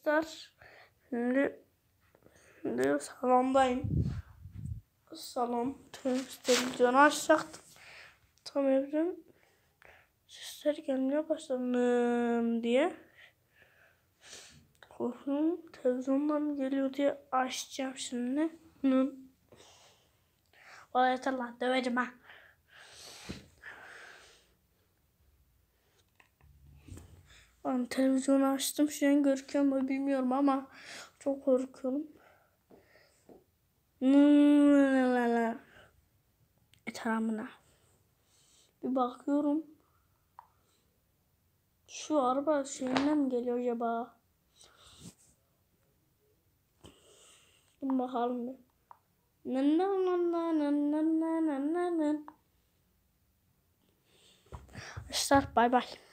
Şimdi salondayım. Salon televizyonu açacaktım. Tam evrim sesler gelmeye başladı diye. Korkuyorum televizyondan geliyor diye açacağım şimdi. Valla yeter lan, döveceğim ha. Ben televizyonu açtım, şu an gözüküyor mu bilmiyorum ama çok korkuyorum. Etrafına bir bakıyorum. Şu araba şeyinden mi geliyor acaba? Bir bakalım bir. Arkadaşlar bay bay.